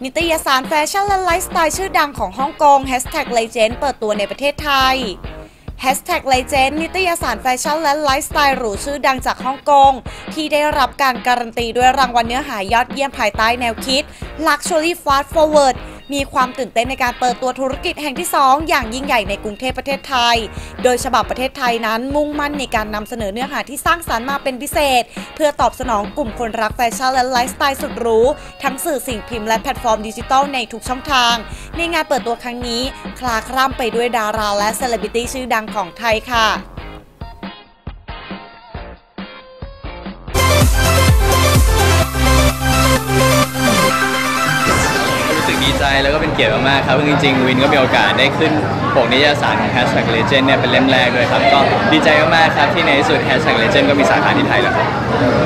นิตยสารแฟชั่นและไลฟ์สไตล์ชื่อดังของฮ่องกง #Legend เปิดตัวในประเทศไทย #Legend นิตยสารแฟชั่นและไลฟ์สไตล์หรูชื่อดังจากฮ่องกงที่ได้รับการการันตีด้วยรางวัลเนื้อหายอดเยี่ยมภายใต้แนวคิด Luxury Fast Forward มีความตื่นเต้นในการเปิดตัวธุรกิจแห่งที่ 2 อย่างยิ่งใหญ่ในกรุงเทพประเทศไทยโดยฉบับประเทศไทยนั้นมุ่งมั่นในการนำเสนอเนื้อหาที่สร้างสรรค์มาเป็นพิเศษเพื่อตอบสนองกลุ่มคนรักแฟชั่นและไลฟ์สไตล์สุดหรูทั้งสื่อสิ่งพิมพ์และแพลตฟอร์มดิจิทัลในทุกช่องทางในงานเปิดตัวครั้งนี้คลาคร่ำไปด้วยดาราและเซเลบริตี้ชื่อดังของไทยค่ะดีใจแล้วก็เป็นเกียรติมากๆครับจริงๆวินก็มีโอกาสได้ขึ้นปกนิตยสารของ #Legend เนี่ยเป็นเล่มแรกด้วยครับก็ดีใจมากๆครับที่ในที่สุด #Legend ก็มีสาขาที่ไทยแล้วครับ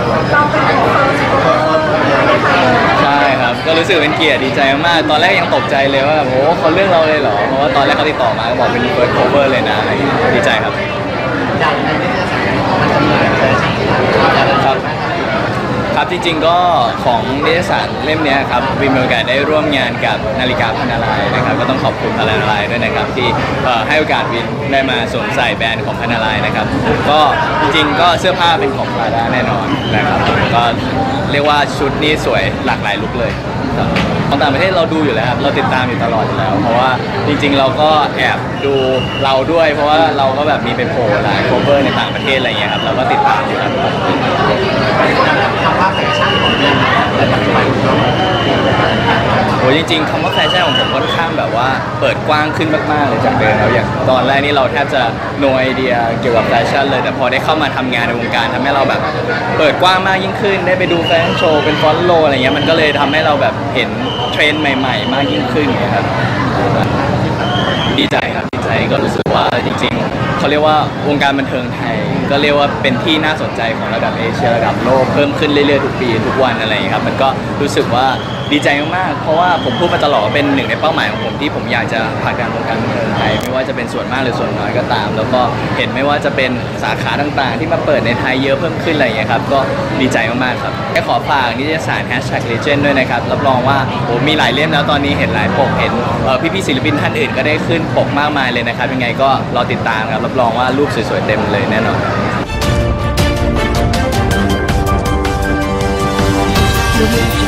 ใช่ครับก็รู้สึกเป็นเกียรติดีใจมากๆตอนแรกยังตกใจเลยว่าโอ้เขาเลือกเราเลยเหรอเพราะว่าตอนแรกเขาติดต่อมาบอกเป็น first cover เลยนะอะไรอย่างเงี้ยดีใจครับครับจริงๆก็ของนิตยสารเล่มนี้ครับวินมีโอกาสได้ร่วมงานกับนาฬิกาพันนาลายนะครับก็ต้องขอบคุณพันนาลายด้วยนะครับที่ให้โอกาสวินได้มาสวมใส่แบรนด์ของพันนาลายนะครับก็จริงๆก็เสื้อผ้าเป็นของพาด้าแน่นอนนะครับก็เรียกว่าชุดนี้สวยหลากหลายลุคเลยของต่างประเทศเราดูอยู่แล้วครับเราติดตามอยู่ตลอดอยู่แล้วเพราะว่าจริงๆเราก็แอบดูเราด้วยเพราะว่าเราก็แบบมีไปโผล่หลายโคเวอร์ในต่างประเทศอะไรเงี้ยครับเราก็ติดตามอยู่ครับคำว่าแฟชั่นของแต่ปัจจุบันโอ้จริงๆคำว่าแฟชั่นของผมค่อนข้างแบบว่าเปิดกว้างขึ้นมากๆเลยจากเดิมแล้วอย่างตอนแรกนี่เราแทบจะ no idea เกี่ยวกับแฟชั่นเลยแต่พอได้เข้ามาทำงานในวงการทำให้เราแบบเปิดกว้างมากยิ่งขึ้นได้ไปดูแฟชั่นโชว์เป็นฟอนต์โลอะไรเงี้ยมันก็เลยทำให้เราแบบเห็นเทรนด์ใหม่ๆมากยิ่งขึ้นไงครับดีใจครับดีใจก็รู้สึกว่าจริงๆเขาเรียกว่าวงการบันเทิงไทยก็เรียกว่าเป็นที่น่าสนใจของระดับเอเชียระดับโลกเพิ่มขึ้นเรื่อยๆทุกปีทุกวันอะไรอย่างนี้ครับมันก็รู้สึกว่าดีใจมากๆเพราะว่าผมพูดมาตลอดว่าเป็นหนึ่งในเป้าหมายของผมที่ผมอยากจะผลักดันวงการบันเทิงไทยไม่ว่าจะเป็นส่วนมากหรือส่วนน้อยก็ตามแล้วก็เห็นไม่ว่าจะเป็นสาขาต่างๆที่มาเปิดในไทยเยอะเพิ่มขึ้นอะไรอย่างนี้ครับก็ดีใจมากๆครับแค่ขอฝากนิตยสาร #Legend ด้วยนะครับรับรองว่ามีหลายเล่มแล้วตอนนี้เห็นหลายปกเห็นพี่ๆศิลปินท่านอื่นก็ได้ขึ้นปกมากมายเลยนะครับยังไงก็รอติดตามครับรับรองว่ารูปสวยๆเต็มเลยแน่นอน